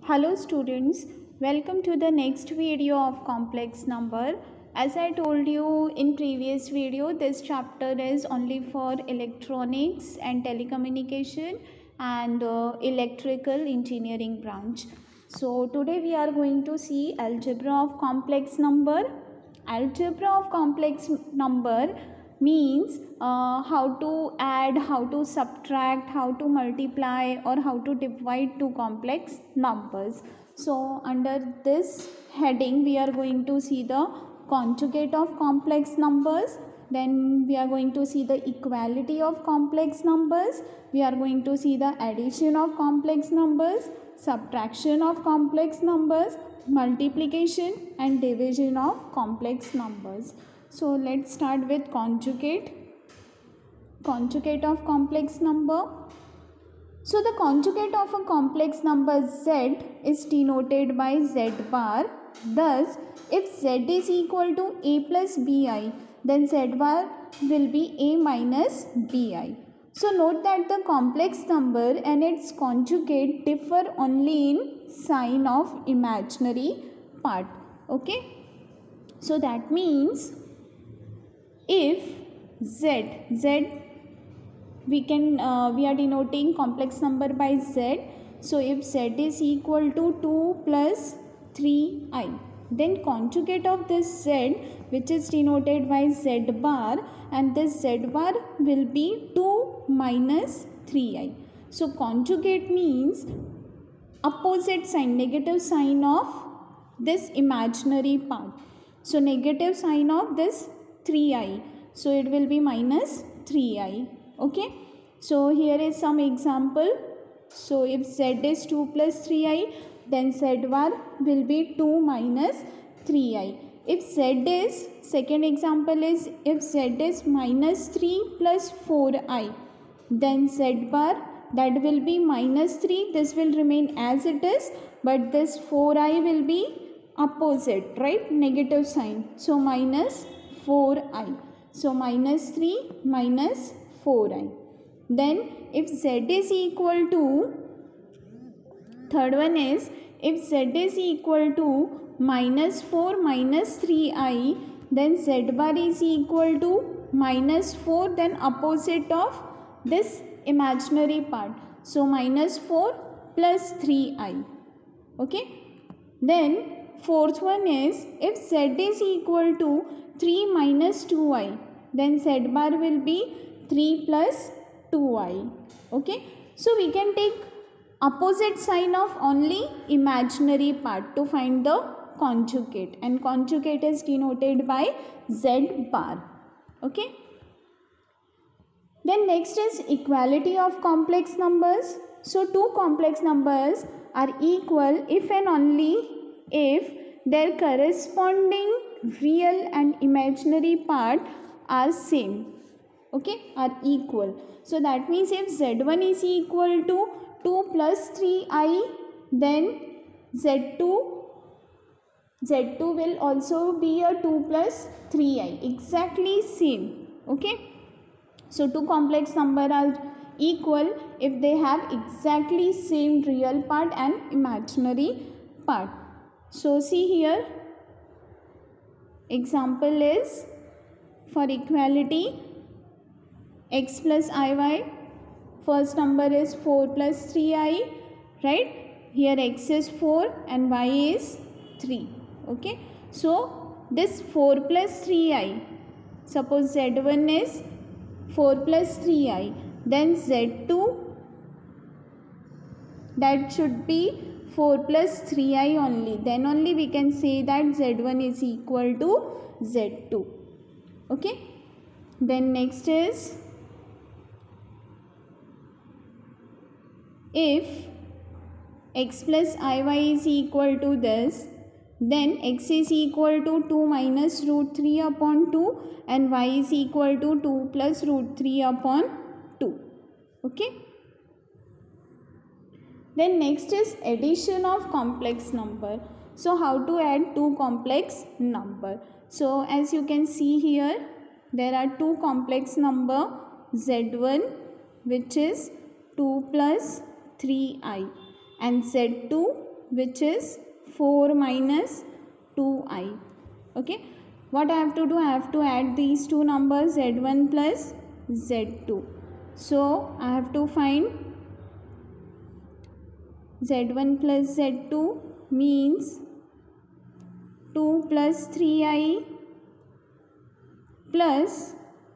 Hello students, welcome to the next video of complex number. As I told you in previous video, this chapter is only for electronics and telecommunication and electrical engineering branch. So today we are going to see algebra of complex number. Algebra of complex number means how to add, how to subtract, how to multiply or how to divide two complex numbers. So under this heading we are going to see the conjugate of complex numbers, then we are going to see the equality of complex numbers, we are going to see the addition of complex numbers, subtraction of complex numbers, multiplication and division of complex numbers. So let's start with conjugate of complex number. So the conjugate of a complex number z is denoted by z bar. Thus, if z is equal to a plus bi, then z bar will be a minus bi. So note that the complex number and its conjugate differ only in sign of imaginary part. Okay. So that means if z we are denoting complex number by z. So if z is equal to 2 plus 3i, then conjugate of this z, which is denoted by z bar, and this z bar will be 2 minus 3i. So conjugate means opposite sign, negative sign of this imaginary part. So negative sign of this 3i, so it will be minus 3i. Okay, so here is some example. So if z is 2 plus 3i, then z bar will be 2 minus 3i. If z is, second example is, if z is minus 3 plus 4i, then z bar, that will be minus 3, this will remain as it is, but this 4i will be opposite, right, negative sign, so minus 4i. So minus 3 minus 4i. Then if z is equal to, third one is, if z is equal to minus 4 minus 3i, then z bar is equal to minus 4, then opposite of this imaginary part, so minus 4 plus 3i. Okay. Then fourth one is, if z is equal to 3 minus 2i, then z bar will be 3 plus 2i. Okay. So we can take opposite sign of only imaginary part to find the conjugate, and conjugate is denoted by z bar. Okay. Then next is equality of complex numbers. So two complex numbers are equal if and only if their corresponding real and imaginary part are same. Okay, are equal. So that means if z1 is equal to 2 plus 3i, then z2 will also be a 2 plus 3i, exactly same. Okay. So two complex number are equal if they have exactly same real part and imaginary part. So see here, example is for equality, x plus iy, first number is 4 plus 3i, right? Here x is 4 and y is 3. Okay. So this 4 plus 3i, suppose z1 is 4 plus 3i, then z2, that should be 4 plus 3i only, then only we can say that z1 is equal to z2. Okay. Then next is, if x plus iy is equal to this, then x is equal to 2 minus root 3 upon 2 and y is equal to 2 plus root 3 upon 2. Okay. Then next is addition of complex number. So how to add two complex number? So as you can see here, there are two complex number z1, which is 2 plus 3i, and z2 which is 4 minus 2i. Okay, what I have to do? I have to add these two numbers, z1 plus z2. So I have to find z1 plus z2 means 2 plus 3i plus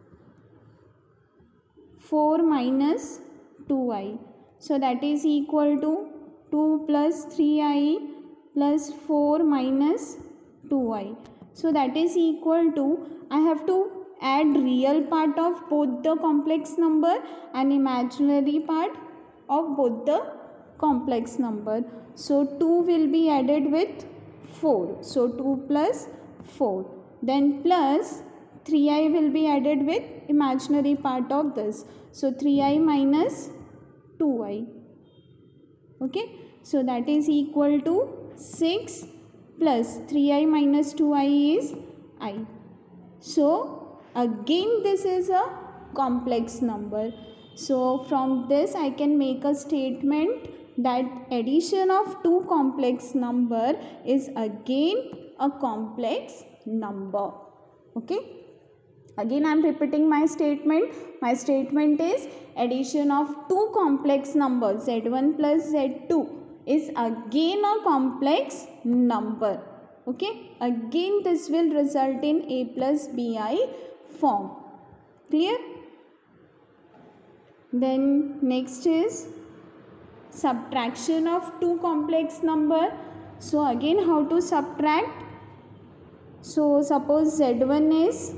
4 minus 2i. So that is equal to 2 plus 3i plus 4 minus 2i. So that is equal to, I have to add real part of both the complex number and imaginary part of both the complex number. So 2 will be added with 4. So 2 plus 4. Then plus 3i will be added with imaginary part of this. So 3i minus 2i. Okay. So that is equal to 6 plus 3i minus 2i is I. So again this is a complex number. So from this I can make a statement that addition of two complex number is again a complex number. Okay. Again I am repeating my statement. My statement is addition of two complex numbers z1 plus z2 is again a complex number. Okay. Again this will result in a plus bi form. Clear? Then next is subtraction of two complex number. So again how to subtract? So suppose z1 is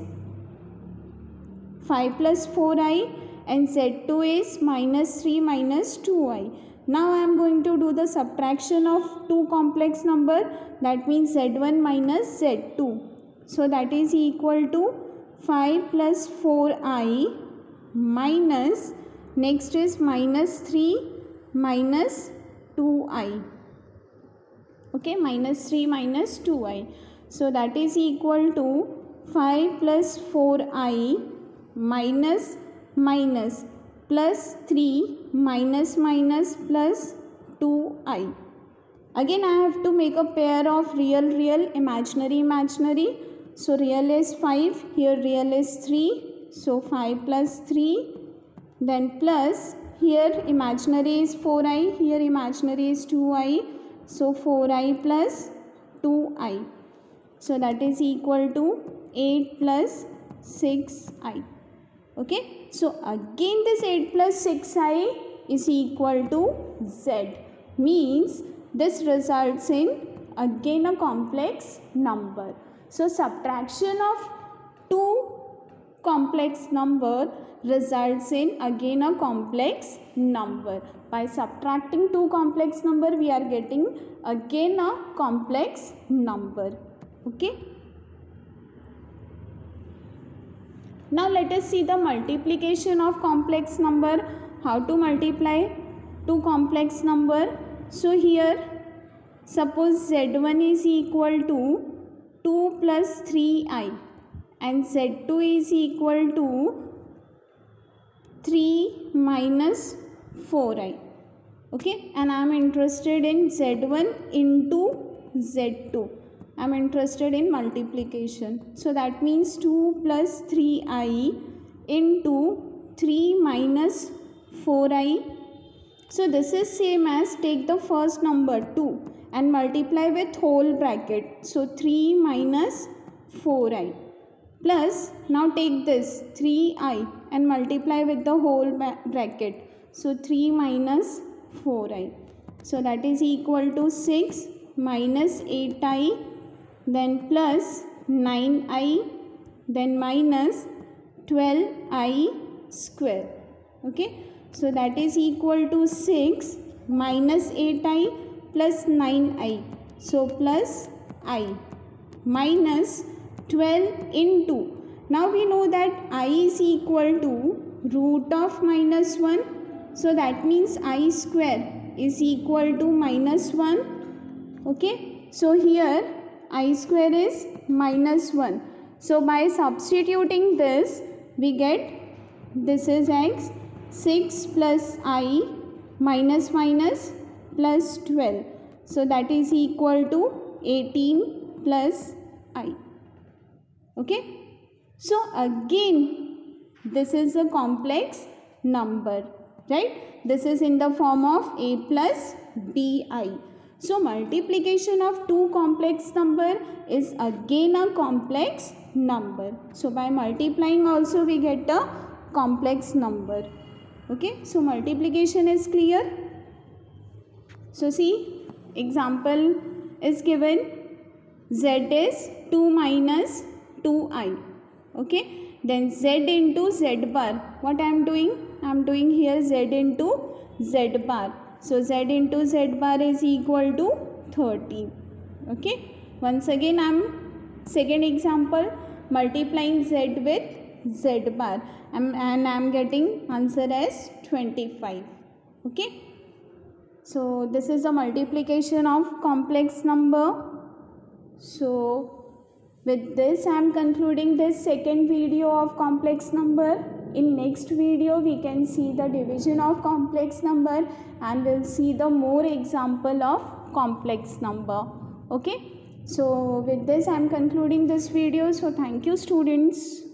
5 plus 4i and z2 is minus 3 minus 2i. Now I am going to do the subtraction of two complex number, that means z1 minus z2. So that is equal to 5 plus 4i minus, next is minus 3 minus 2i. Okay, minus 3 minus 2i. So that is equal to 5 plus 4i minus minus plus 3 minus minus plus 2i. Again I have to make a pair of real real, imaginary imaginary. So real is 5, here real is 3. So 5 plus 3, then plus here imaginary is 4i, here imaginary is 2i. So 4i plus 2i. So that is equal to 8 plus 6i. Okay. So again this 8 plus 6i is equal to z. Means this results in again a complex number. So subtraction of two complex number results in again a complex number. By subtracting two complex number we are getting again a complex number. Okay. Now let us see the multiplication of complex number. How to multiply two complex number? So here suppose z1 is equal to 2 plus 3i and z2 is equal to 3 minus 4i. Okay, and I am interested in z1 into z2. I am interested in multiplication. So that means 2 plus 3i into 3 minus 4i. So this is same as take the first number 2 and multiply with whole bracket. So 3 minus 4i plus, now take this 3i and multiply with the whole bracket. So 3 minus 4i. So that is equal to 6 minus 8i, then plus 9i, then minus 12i square. Okay. So that is equal to 6 minus 8i plus 9i. So plus I minus 12 into. Now we know that I is equal to root of minus 1. So that means I square is equal to minus 1. Okay. So here I square is minus 1. So by substituting this we get, this is x, 6 plus I minus minus plus 12. So that is equal to 18 plus I. Okay. So again this is a complex number, right? This is in the form of a plus bi. So multiplication of two complex number is again a complex number. So by multiplying also we get a complex number. Okay, so multiplication is clear. So see, example is given. Z is 2 minus 2i. Okay, then z into z bar. What I am doing? I am doing here z into z bar. So z into z bar is equal to 13. Okay, once again I am second example multiplying z with z bar and I am getting answer as 25. Okay, so this is the multiplication of complex number. So with this I am concluding this second video of complex number. In next video we can see the division of complex number and we'll see the more example of complex number. Okay, so with this I am concluding this video. So thank you students.